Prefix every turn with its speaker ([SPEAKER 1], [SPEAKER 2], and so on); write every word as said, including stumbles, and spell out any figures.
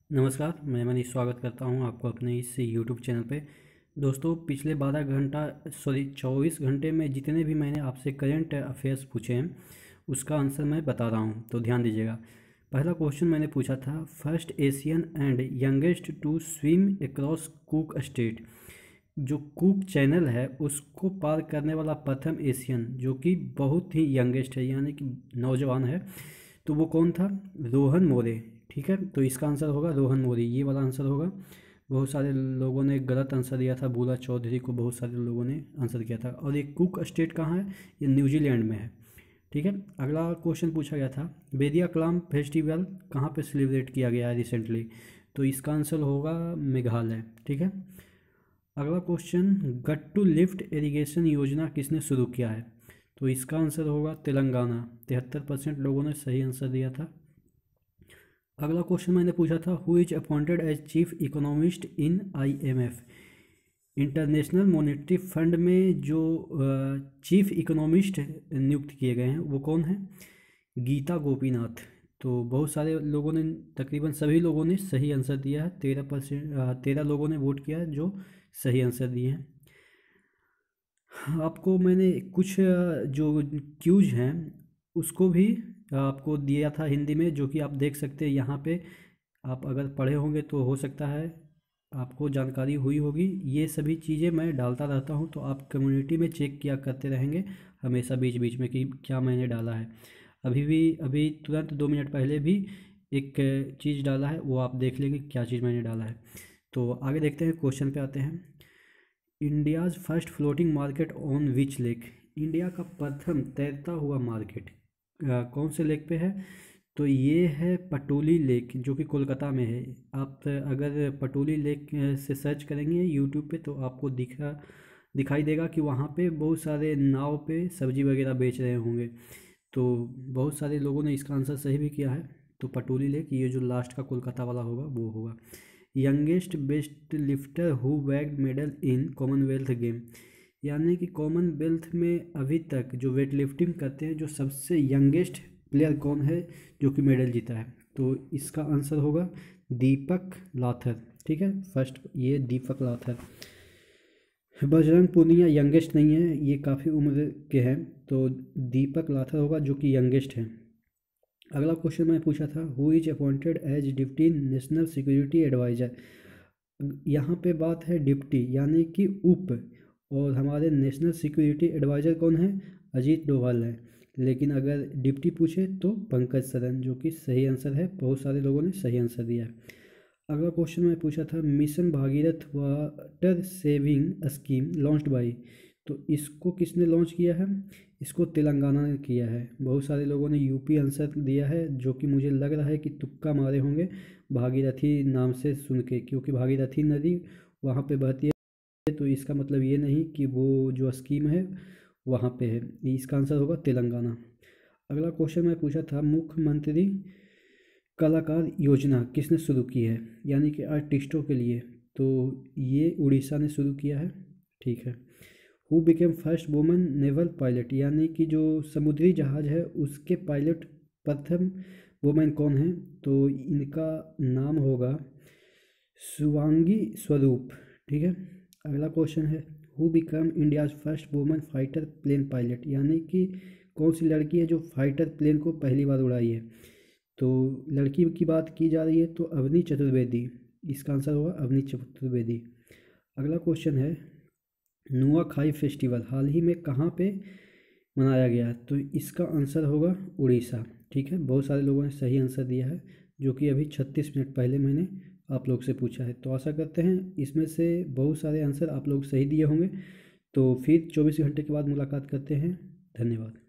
[SPEAKER 1] नमस्कार, मैं मनीष स्वागत करता हूं आपको अपने इस यूट्यूब चैनल पे। दोस्तों, पिछले बारह घंटा सॉरी चौबीस घंटे में जितने भी मैंने आपसे करंट अफेयर्स पूछे हैं उसका आंसर मैं बता रहा हूं, तो ध्यान दीजिएगा। पहला क्वेश्चन मैंने पूछा था, first Asian and youngest to swim across Cook strait. जो कुक चैनल है उसको पार करने वाला प्रथम एशियन जो कि बहुत ही यंगेस्ट है यानी कि नौजवान है, तो वो कौन था? रोहन मोरे। ठीक है, तो इसका आंसर होगा रोहन मोरी, ये वाला आंसर होगा। बहुत सारे लोगों ने गलत आंसर दिया था, भूला चौधरी को बहुत सारे लोगों ने आंसर किया था। और ये कुक स्टेट कहाँ है? ये न्यूजीलैंड में है। ठीक है, अगला क्वेश्चन पूछा गया था, बेदिया क्लाम फेस्टिवल कहाँ पे सेलिब्रेट किया गया है रिसेंटली? तो इसका आंसर होगा मेघालय। ठीक है, अगला क्वेश्चन, गट्टू लिफ्ट इरिगेशन योजना किसने शुरू किया है? तो इसका आंसर होगा तेलंगाना। तिहत्तर परसेंट लोगों ने सही आंसर दिया था। अगला क्वेश्चन मैंने पूछा था, who is appointed as chief economist in IMF? International monetary fund में जो चीफ इकोनॉमिस्ट नियुक्त किए गए हैं वो कौन है? गीता गोपीनाथ। तो बहुत सारे लोगों ने, तकरीबन सभी लोगों ने सही आंसर दिया है। तेरह परसेंट तेरह लोगों ने वोट किया है जो सही आंसर दिए हैं। आपको मैंने कुछ अ, जो क्यूज हैं उसको भी आपको दिया था हिंदी में, जो कि आप देख सकते हैं यहाँ पे। आप अगर पढ़े होंगे तो हो सकता है आपको जानकारी हुई होगी। ये सभी चीज़ें मैं डालता रहता हूँ, तो आप कम्युनिटी में चेक किया करते रहेंगे हमेशा बीच बीच में कि क्या मैंने डाला है। अभी भी अभी तुरंत दो मिनट पहले भी एक चीज़ डाला है, वो आप देख लेंगे क्या चीज़ मैंने डाला है। तो आगे देखते हैं, क्वेश्चन पे आते हैं। India's first floating market on which lake? India का प्रथम तैरता हुआ मार्केट कौन से लेक पे है? तो ये है पटोली लेक, जो कि कोलकाता में है। आप अगर पटोली लेक से सर्च करेंगे यूट्यूब पे तो आपको दिखा दिखाई देगा कि वहाँ पे बहुत सारे नाव पे सब्जी वगैरह बेच रहे होंगे। तो बहुत सारे लोगों ने इसका आंसर सही भी किया है। तो पटोली लेक, ये जो लास्ट का कोलकाता वाला होगा वो होगा। Youngest best lifter who bagged medal in Commonwealth game? यानी कि कॉमनवेल्थ में अभी तक जो वेट लिफ्टिंग करते हैं, जो सबसे यंगेस्ट प्लेयर कौन है जो कि मेडल जीता है? तो इसका आंसर होगा दीपक लाथर। ठीक है, फर्स्ट ये दीपक लाथर। बजरंग पूनिया यंगेस्ट नहीं है, ये काफ़ी उम्र के हैं, तो दीपक लाथर होगा जो कि यंगेस्ट है। अगला क्वेश्चन मैं पूछा था, who is appointed as deputy national security adviser? यहाँ पे बात है डिप्टी यानी कि उप, और हमारे नेशनल सिक्योरिटी एडवाइज़र कौन है? अजीत डोभाल है। लेकिन अगर डिप्टी पूछे तो पंकज सदन, जो कि सही आंसर है। बहुत सारे लोगों ने सही आंसर दिया है। अगला क्वेश्चन मैं पूछा था, mission Bhagiratha water saving scheme launched by? तो इसको किसने लॉन्च किया है? इसको तेलंगाना ने किया है। बहुत सारे लोगों ने यूपी आंसर दिया है, जो कि मुझे लग रहा है कि तुक्का मारे होंगे भागीरथी नाम से सुन के, क्योंकि भागीरथी नदी वहाँ पे बहती है। तो इसका मतलब ये नहीं कि वो जो स्कीम है वहाँ पे है। इसका आंसर होगा तेलंगाना। अगला क्वेश्चन मैं पूछा था, मुख्यमंत्री कलाकार योजना किसने शुरू की है? यानी कि आर्टिस्टों के लिए। तो ये उड़ीसा ने शुरू किया है। ठीक है, who became first woman naval pilot? यानी कि जो समुद्री जहाज है उसके पायलट प्रथम वुमेन कौन है? तो इनका नाम होगा शिवांगी स्वरूप। ठीक है, अगला क्वेश्चन है, who become India's first woman fighter plane pilot? यानी कि कौन सी लड़की है जो फाइटर प्लेन को पहली बार उड़ाई है? तो लड़की की बात की जा रही है तो अवनी चतुर्वेदी, इसका आंसर होगा अवनी चतुर्वेदी। अगला क्वेश्चन है, नुआखाई फेस्टिवल हाल ही में कहाँ पे मनाया गया? तो इसका आंसर होगा उड़ीसा। ठीक है, बहुत सारे लोगों ने सही आंसर दिया है, जो कि अभी छत्तीस मिनट पहले मैंने आप लोग से पूछा है। तो आशा करते हैं इसमें से बहुत सारे आंसर आप लोग सही दिए होंगे। तो फिर चौबीस घंटे के बाद मुलाकात करते हैं। धन्यवाद।